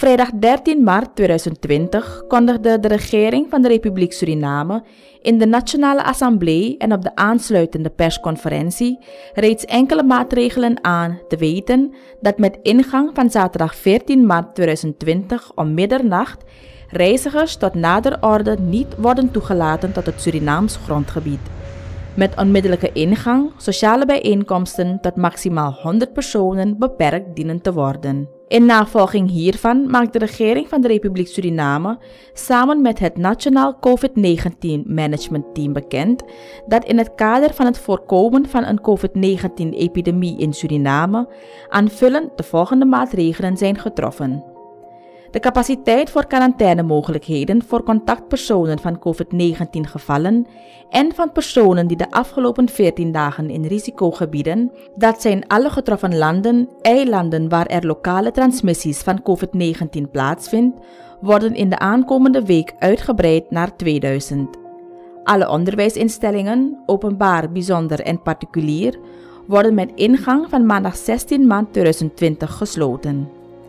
Vrijdag 13 maart 2020 kondigde de regering van de Republiek Suriname in de Nationale Assemblée en op de aansluitende persconferentie reeds enkele maatregelen aan, te weten dat met ingang van zaterdag 14 maart 2020 om middernacht reizigers tot nader orde niet worden toegelaten tot het Surinaams grondgebied. Met onmiddellijke ingang sociale bijeenkomsten tot maximaal 100 personen beperkt dienen te worden. In navolging hiervan maakt de regering van de Republiek Suriname samen met het Nationaal COVID-19 Management Team bekend dat in het kader van het voorkomen van een COVID-19-epidemie in Suriname aanvullend de volgende maatregelen zijn getroffen. De capaciteit voor quarantainemogelijkheden voor contactpersonen van COVID-19 gevallen en van personen die de afgelopen 14 dagen in risicogebieden, dat zijn alle getroffen landen, eilanden waar er lokale transmissies van COVID-19 plaatsvindt, worden in de aankomende week uitgebreid naar 2000. Alle onderwijsinstellingen, openbaar, bijzonder en particulier, worden met ingang van maandag 16 maart 2020 gesloten.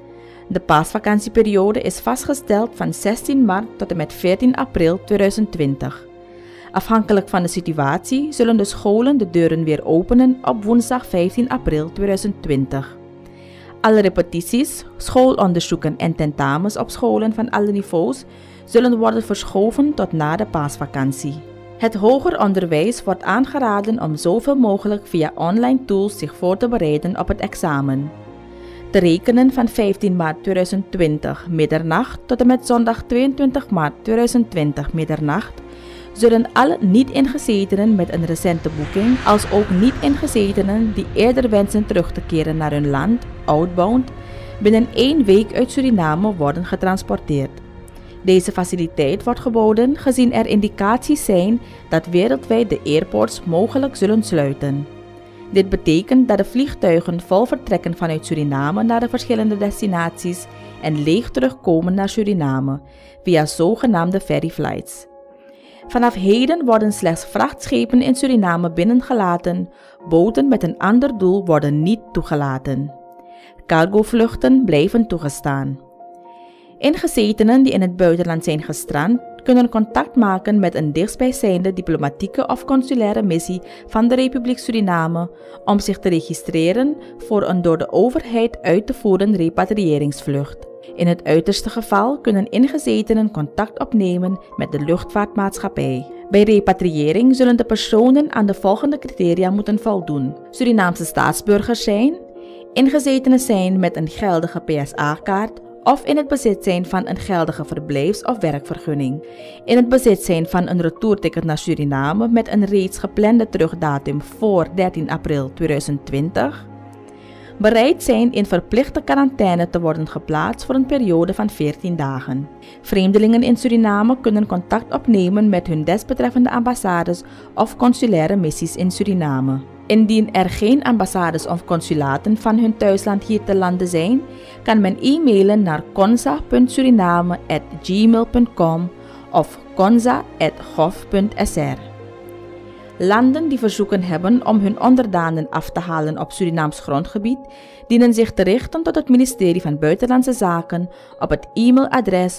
De paasvakantieperiode is vastgesteld van 16 maart tot en met 14 april 2020. Afhankelijk van de situatie zullen de scholen de deuren weer openen op woensdag 15 april 2020. Alle repetities, schoolonderzoeken en tentamens op scholen van alle niveaus zullen worden verschoven tot na de paasvakantie. Het hoger onderwijs wordt aangeraden om zoveel mogelijk via online tools zich voor te bereiden op het examen. Te rekenen van 15 maart 2020 middernacht tot en met zondag 22 maart 2020 middernacht zullen alle niet-ingezetenen met een recente boeking, als ook niet-ingezetenen die eerder wensen terug te keren naar hun land, outbound, binnen 1 week uit Suriname worden getransporteerd. Deze faciliteit wordt geboden gezien er indicaties zijn dat wereldwijd de airports mogelijk zullen sluiten. Dit betekent dat de vliegtuigen vol vertrekken vanuit Suriname naar de verschillende destinaties en leeg terugkomen naar Suriname via zogenaamde ferry flights. Vanaf heden worden slechts vrachtschepen in Suriname binnengelaten, boten met een ander doel worden niet toegelaten. Cargovluchten blijven toegestaan. Ingezetenen die in het buitenland zijn gestrand, kunnen contact maken met een dichtstbijzijnde diplomatieke of consulaire missie van de Republiek Suriname om zich te registreren voor een door de overheid uit te voeren repatriëringsvlucht. In het uiterste geval kunnen ingezetenen contact opnemen met de luchtvaartmaatschappij. Bij repatriëring zullen de personen aan de volgende criteria moeten voldoen: Surinaamse staatsburgers zijn, ingezetenen zijn met een geldige PSA-kaart of in het bezit zijn van een geldige verblijfs- of werkvergunning, in het bezit zijn van een retourticket naar Suriname met een reeds geplande terugdatum voor 13 april 2020, bereid zijn in verplichte quarantaine te worden geplaatst voor een periode van 14 dagen. Vreemdelingen in Suriname kunnen contact opnemen met hun desbetreffende ambassades of consulaire missies in Suriname. Indien er geen ambassades of consulaten van hun thuisland hier te lande zijn, kan men e-mailen naar konza.suriname@gmail.com of konza@gov.sr. Landen die verzoeken hebben om hun onderdanen af te halen op Surinaams grondgebied, dienen zich te richten tot het ministerie van Buitenlandse Zaken op het e-mailadres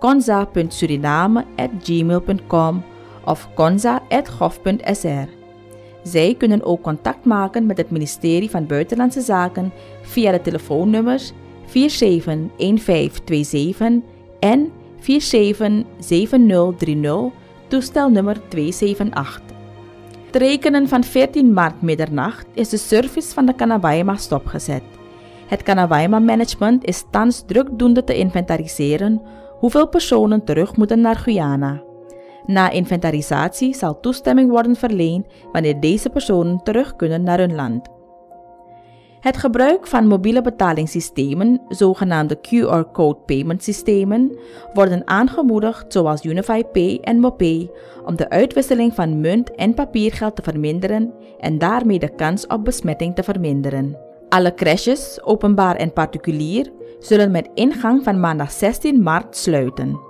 konza.suriname@gmail.com of konza@gov.sr. Zij kunnen ook contact maken met het ministerie van Buitenlandse Zaken via de telefoonnummers 471527 en 477030, toestelnummer 278. Te rekenen van 14 maart middernacht is de service van de Kanawaima stopgezet. Het Kanawaima management is thans drukdoende te inventariseren hoeveel personen terug moeten naar Guyana. Na inventarisatie zal toestemming worden verleend wanneer deze personen terug kunnen naar hun land. Het gebruik van mobiele betalingssystemen, zogenaamde QR-code payment systemen, worden aangemoedigd zoals UnifyPay en MoPay om de uitwisseling van munt en papiergeld te verminderen en daarmee de kans op besmetting te verminderen. Alle crèches, openbaar en particulier, zullen met ingang van maandag 16 maart sluiten.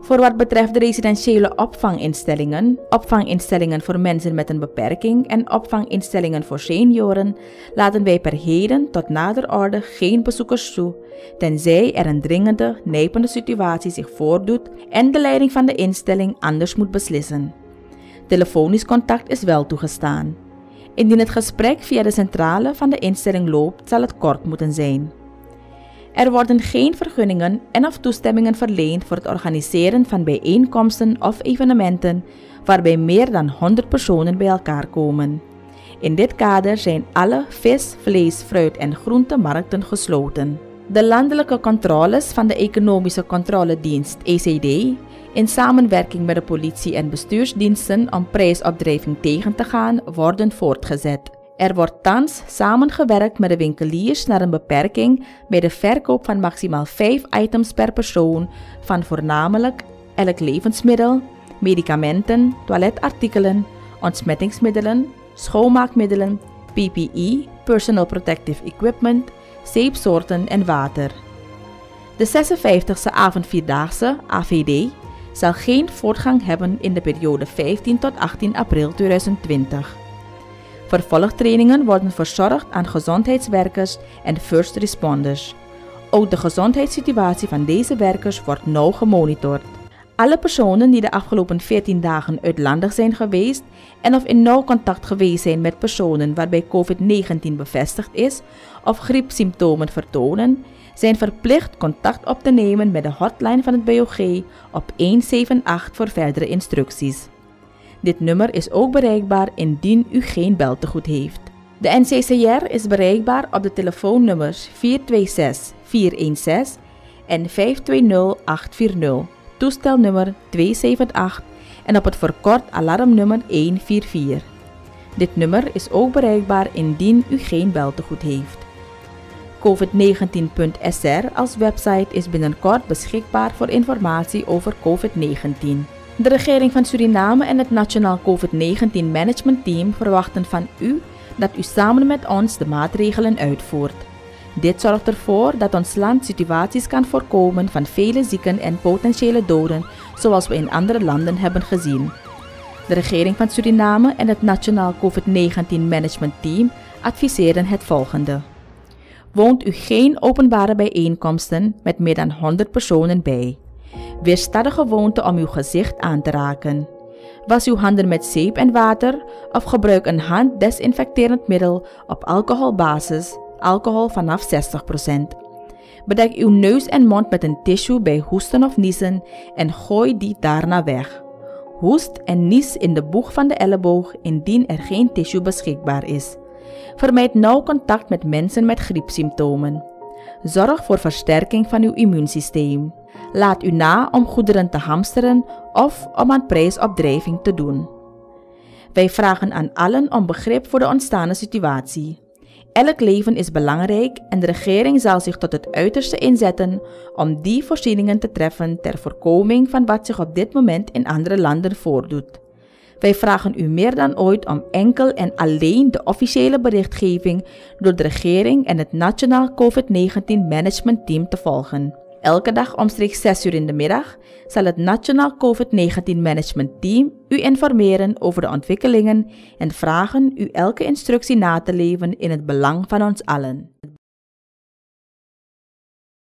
Voor wat betreft de residentiële opvanginstellingen, opvanginstellingen voor mensen met een beperking en opvanginstellingen voor senioren, laten wij per heden tot nader orde geen bezoekers toe, tenzij er een dringende, nijpende situatie zich voordoet en de leiding van de instelling anders moet beslissen. Telefonisch contact is wel toegestaan. Indien het gesprek via de centrale van de instelling loopt, zal het kort moeten zijn. Er worden geen vergunningen en/of toestemmingen verleend voor het organiseren van bijeenkomsten of evenementen waarbij meer dan 100 personen bij elkaar komen. In dit kader zijn alle vis, vlees, fruit en groentemarkten gesloten. De landelijke controles van de Economische Controledienst ECD, in samenwerking met de politie en bestuursdiensten om prijsopdrijving tegen te gaan, worden voortgezet. Er wordt thans samengewerkt met de winkeliers naar een beperking bij de verkoop van maximaal 5 items per persoon van voornamelijk elk levensmiddel, medicamenten, toiletartikelen, ontsmettingsmiddelen, schoonmaakmiddelen, PPE, Personal Protective Equipment, zeepsoorten en water. De 56e avondvierdaagse AVD zal geen voortgang hebben in de periode 15 tot 18 april 2020. Vervolgtrainingen worden verzorgd aan gezondheidswerkers en first responders. Ook de gezondheidssituatie van deze werkers wordt nauw gemonitord. Alle personen die de afgelopen 14 dagen uitlandig zijn geweest en of in nauw contact geweest zijn met personen waarbij COVID-19 bevestigd is of griepsymptomen vertonen, zijn verplicht contact op te nemen met de hotline van het BOG op 178 voor verdere instructies. Dit nummer is ook bereikbaar indien u geen beltegoed heeft. De NCCR is bereikbaar op de telefoonnummers 426-416 en 520-840, toestelnummer 278 en op het verkort alarmnummer 144. Dit nummer is ook bereikbaar indien u geen beltegoed heeft. COVID-19.sr als website is binnenkort beschikbaar voor informatie over COVID-19. De regering van Suriname en het Nationaal COVID-19 Management Team verwachten van u dat u samen met ons de maatregelen uitvoert. Dit zorgt ervoor dat ons land situaties kan voorkomen van vele zieken en potentiële doden, zoals we in andere landen hebben gezien. De regering van Suriname en het Nationaal COVID-19 Management Team adviseren het volgende. Woont u geen openbare bijeenkomsten met meer dan 100 personen bij. Weersta de gewoonte om uw gezicht aan te raken. Was uw handen met zeep en water of gebruik een handdesinfecterend middel op alcoholbasis, alcohol vanaf 60%. Bedek uw neus en mond met een tissue bij hoesten of niezen en gooi die daarna weg. Hoest en nies in de boeg van de elleboog indien er geen tissue beschikbaar is. Vermijd nauw contact met mensen met griepsymptomen. Zorg voor versterking van uw immuunsysteem. Laat u na om goederen te hamsteren of om aan prijsopdrijving te doen. Wij vragen aan allen om begrip voor de ontstane situatie. Elk leven is belangrijk en de regering zal zich tot het uiterste inzetten om die voorzieningen te treffen ter voorkoming van wat zich op dit moment in andere landen voordoet. Wij vragen u meer dan ooit om enkel en alleen de officiële berichtgeving door de regering en het Nationaal COVID-19 Management Team te volgen. Elke dag omstreeks 6 uur in de middag zal het Nationaal COVID-19 Management Team u informeren over de ontwikkelingen en vragen u elke instructie na te leven in het belang van ons allen.